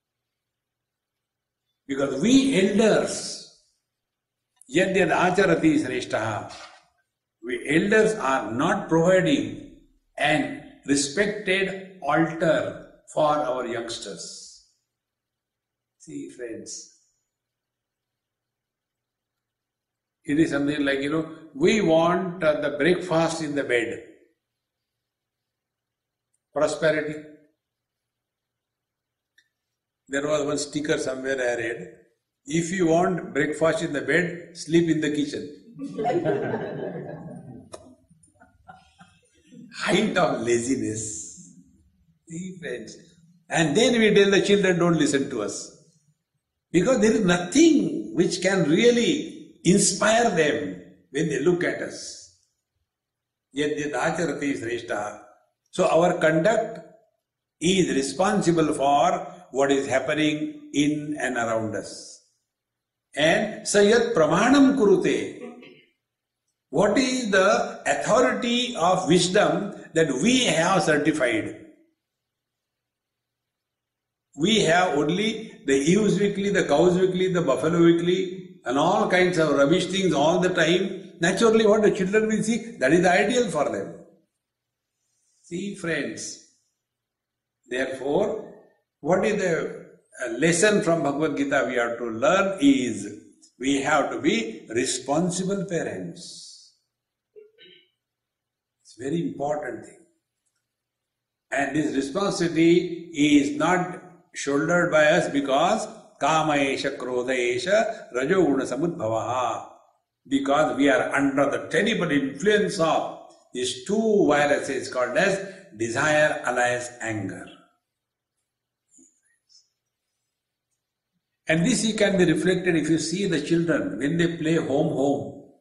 Because we elders, yad yad acharati sreshtaha, we elders are not providing an respected altar for our youngsters. See, friends, it is something like, we want the breakfast in the bed. Prosperity. There was one sticker somewhere I read, if you want breakfast in the bed, sleep in the kitchen. Height of laziness. See, friends. And then we tell the children, don't listen to us. Because there is nothing which can really inspire them when they look at us. Yad yad acharati sreshta. So our conduct is responsible for what is happening in and around us. And sayat pramanam kurute. What is the authority of wisdom that we have certified? We have only the ewes weekly, the cows weekly, the buffalo weekly, and all kinds of rubbish things all the time. Naturally, what the children will see, that is the ideal for them. See, friends, therefore, what is the lesson from Bhagavad Gita we have to learn is, we have to be responsible parents. It's a very important thing. And this responsibility is not shouldered by us because kama esha krodha esha rajo guna samudbhavaha. Because we are under the terrible influence of these two viruses called as desire, alliance, anger. And this can be reflected if you see the children when they play home.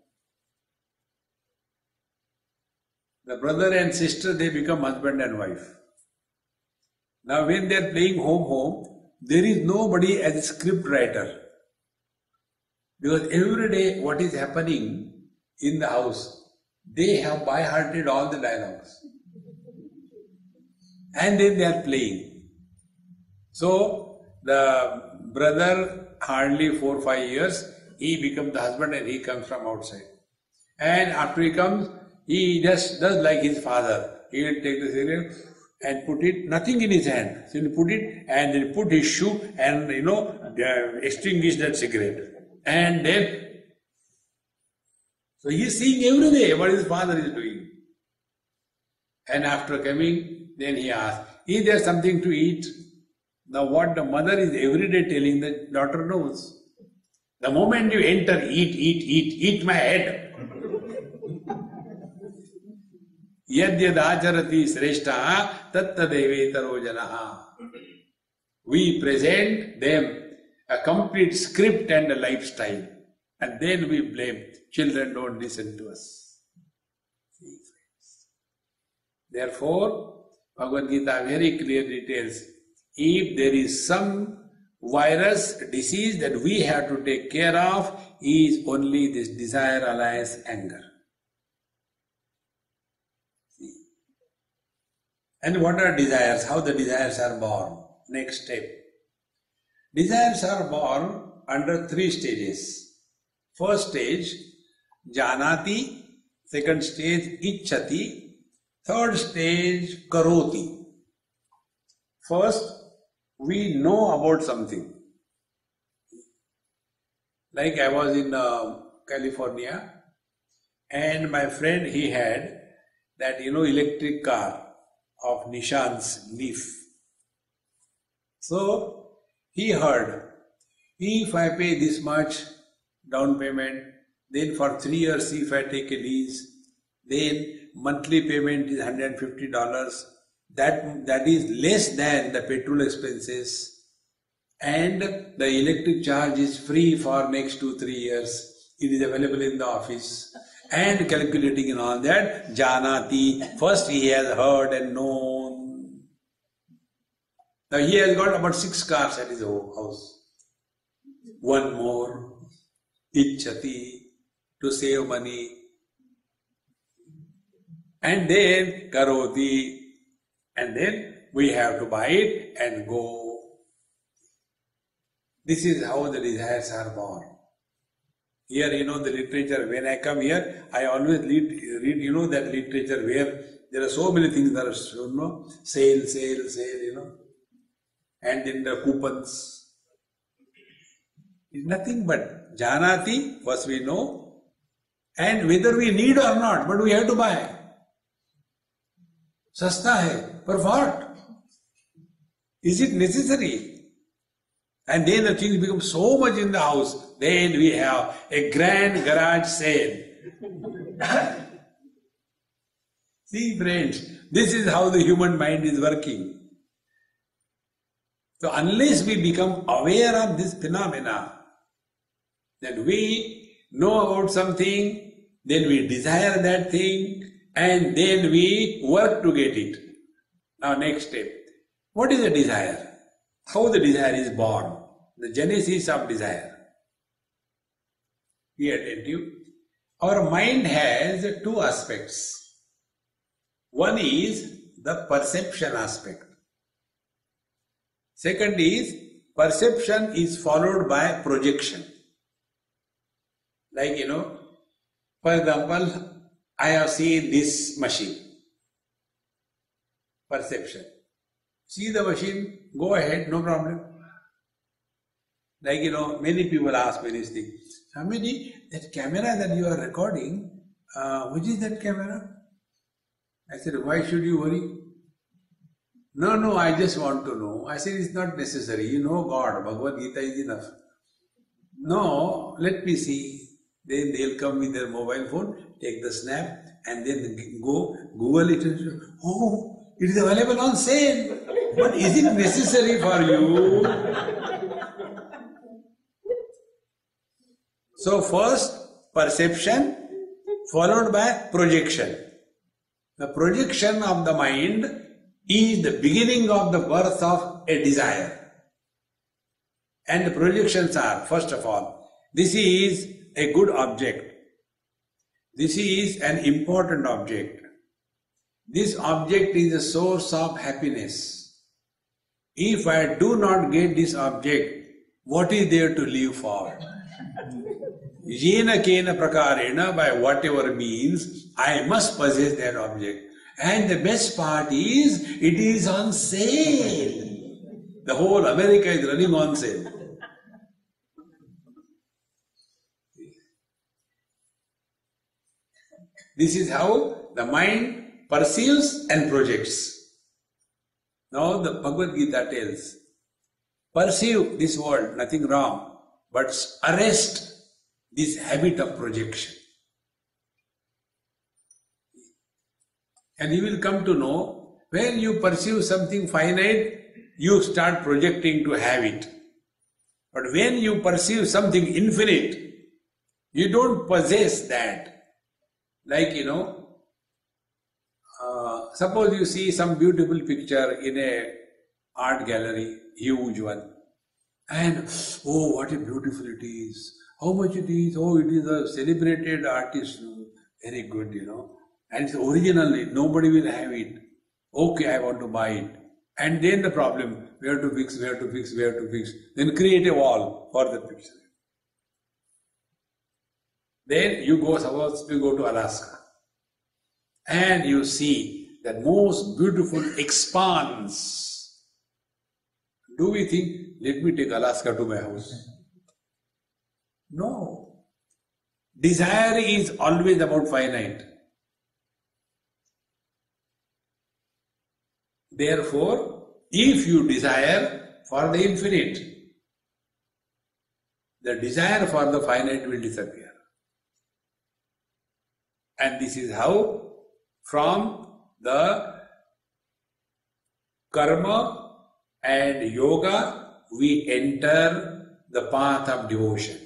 The brother and sister, they become husband and wife. Now when they are playing home, there is nobody as a script writer. Because every day what is happening in the house, they have by-hearted all the dialogues. And then they are playing. So the brother, hardly 4 or 5 years, he becomes the husband and he comes from outside. And after he comes, he just does like his father. He will take the cigarette and put it, nothing in his hand. So he put it and then put his shoe and extinguish that cigarette. And then, so he is seeing every day what his father is doing. And after coming, then he asks, is there something to eat? Now what the mother is every day telling, the daughter knows. The moment you enter, eat my head. Yad yad acharati sreshta tatta devetaro janaha. We present them a complete script and a lifestyle. And then we blame, children don't listen to us. Therefore, Bhagavad Gita very clearly tells, if there is some virus, disease that we have to take care of, is only this desire, alliance, anger. See? And what are desires? How the desires are born? Next step. Desires are born under 3 stages. First stage, janati. Second stage, ichchati. Third stage, karoti. First, we know about something. Like I was in California, and my friend, he had that, electric car. of Nishan's leaf. So he heard, if I pay this much down payment, then for 3 years if I take a lease, then monthly payment is $150. That is less than the petrol expenses, and the electric charge is free for next 2-3 years. It is available in the office. And calculating and all that, Janati, first he has heard and known. Now he has got about 6 cars at his house. One more, Ichchati, to save money. And then Karoti, and then we have to buy it and go. This is how the desires are born. Here, the literature, when I come here, I always read, that literature where there are so many things that are, sale, and then the coupons. It's nothing but Janati, first we know, and whether we need or not, but we have to buy. Sasta hai, but what? Is it necessary? And then the things become so much in the house, then we have a grand garage sale. See friends, this is how the human mind is working. So unless we become aware of this phenomena, then we know about something, then we desire that thing, and then we work to get it. Now next step, what is a desire? How the desire is born? The genesis of desire. Be attentive. Our mind has 2 aspects. One is the perception aspect. Second is, perception is followed by projection. Like, for example, I have seen this machine. Perception. See the machine, go ahead, no problem. Like, many people ask me this thing. Swamiji, that camera that you are recording, which is that camera? I said, why should you worry? No, I just want to know. I said, it's not necessary. You know God, Bhagavad Gita is enough. No, let me see. Then they'll come with their mobile phone, take the snap, and then go Google it and say, oh, it is available on sale. But is it necessary for you? So first, perception, followed by projection. The projection of the mind is the beginning of the birth of a desire. And the projections are, first of all, this is a good object. This is an important object. This object is a source of happiness. If I do not get this object, what is there to live for? Yena kena prakarena, by whatever means, I must possess that object. And the best part is, it is on sale. The whole America is running on sale. This is how the mind perceives and projects. Now the Bhagavad Gita tells, perceive this world, nothing wrong, but arrest this habit of projection. And you will come to know, when you perceive something finite, you start projecting to have it. But when you perceive something infinite, you don't possess that. Like, suppose you see some beautiful picture in a art gallery, huge one, and oh, what a beautiful it is. How much it is? Oh, it is a celebrated artist. Very good, And it's original, nobody will have it. Okay, I want to buy it. And then the problem, where to fix. Then create a wall for the picture. Then you go, suppose you go to Alaska. And you see that most beautiful expanse. Do we think, let me take Alaska to my house? No. Desire is always about finite. Therefore, if you desire for the infinite, the desire for the finite will disappear. And this is how from the karma and yoga we enter the path of devotion.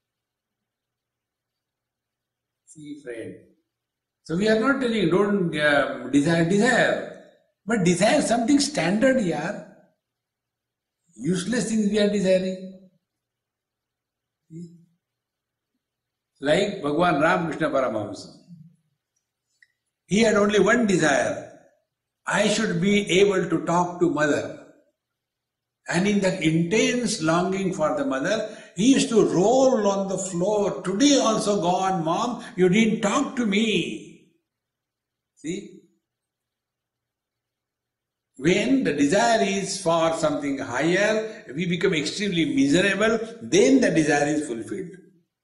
See, friend. So we are not telling don't desire. But desire something standard, yaar. Useless things we are desiring. Like Bhagavan Ramakrishna Paramahamsa. He had only one desire. I should be able to talk to mother. And in that intense longing for the mother, he used to roll on the floor. Today also gone, Mom, you didn't talk to me. See? When the desire is for something higher, we become extremely miserable, then the desire is fulfilled.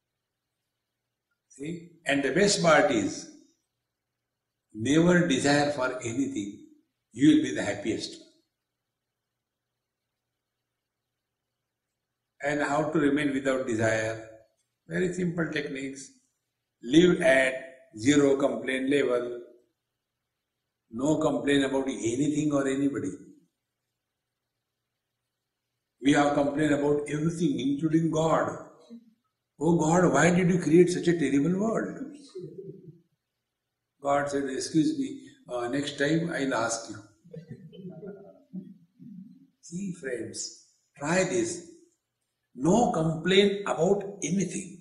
See? And the best part is, never desire for anything. You will be the happiest. And how to remain without desire? Very simple techniques. Live at zero complaint level. No complaint about anything or anybody. We have complained about everything, including God. Oh God, why did you create such a terrible world? God said, excuse me, next time I'll ask you. See, friends, try this. No complaint about anything.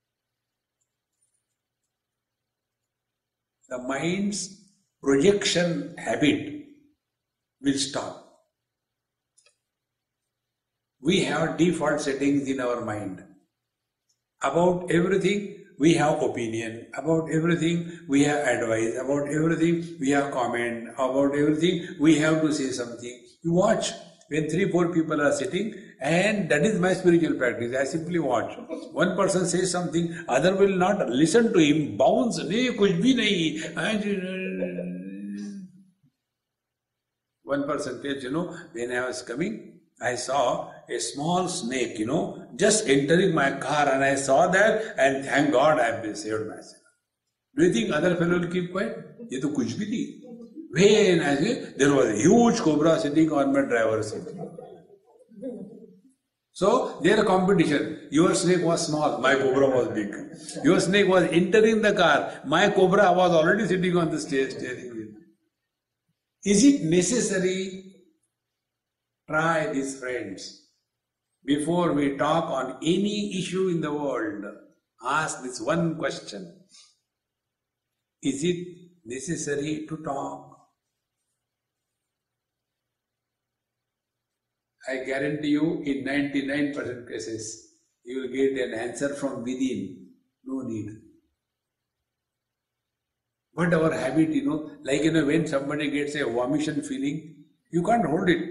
The mind's projection habit will stop. We have default settings in our mind. About everything, we have opinion. About everything, we have advice. About everything, we have comment. About everything, we have to say something. You watch. When 3-4 people are sitting, and that is my spiritual practice. I simply watch. One person says something, other will not listen to him, bounce. Nahi, kuch bhi nahi. One person tells, when I was coming, I saw a small snake, just entering my car, and I saw that, and thank God I have been saved myself. Do you think other fellow will keep quiet? Ye to kuch bhi nahi. When I say, there was a huge cobra sitting on my driver's seat. So, their competition. Your snake was small, my cobra was big. Your snake was entering the car, my cobra was already sitting on the steering wheel. Is it necessary? Try this, friends. Before we talk on any issue in the world, ask this one question. Is it necessary to talk? I guarantee you, in 99% cases, you will get an answer from within. No need. But our habit, like when somebody gets a vomition feeling, you can't hold it.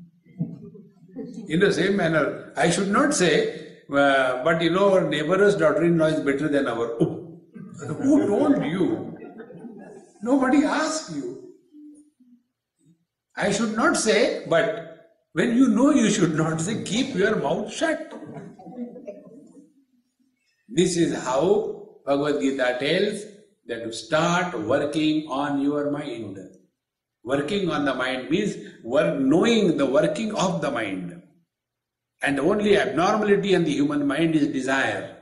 In the same manner, I should not say, but our neighbor's daughter-in-law is better than our. Who told you? Nobody asked you. I should not say, but when you should not say, keep your mouth shut. This is how Bhagavad Gita tells that to start working on your mind. Working on the mind means knowing the working of the mind. And only abnormality in the human mind is desire.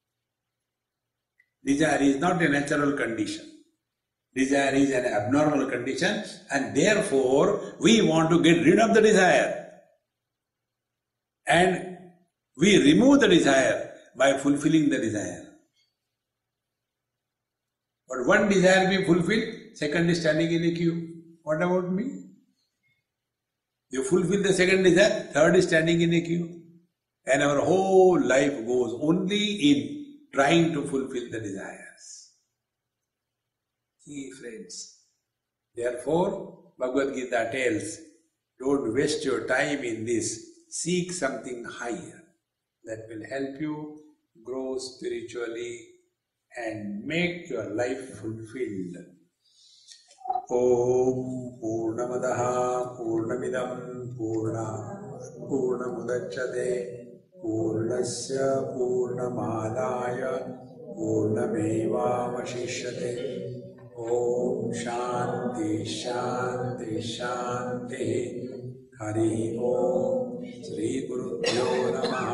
Desire is not a natural condition. Desire is an abnormal condition, and therefore we want to get rid of the desire. And we remove the desire by fulfilling the desire. But one desire we fulfill, second is standing in a queue. What about me? You fulfill the second desire, third is standing in a queue. And our whole life goes only in trying to fulfill the desires. See, friends. Therefore, Bhagavad Gita tells, don't waste your time in this. Seek something higher that will help you grow spiritually and make your life fulfilled. ಓಂ ಪೂರ್ಣಮದಃ ಪೂರ್ಣಮಿದಂ ಪೂರ್ಣಮುದಚ್ಯತೆ ಪೂರ್ಣಸ್ಯ ಪೂರ್ಣಮಾದಾಯ ಪೂರ್ಣಮೇವಾವಶಿಷ್ಯತೆ. ಓಂ ಶಾಂತಿ ಶಾಂತಿ ಶಾಂತಿ. ಹರಿ ಓಂ ಶ್ರೀ ಗುರುಭ್ಯೋ ನಮಃ.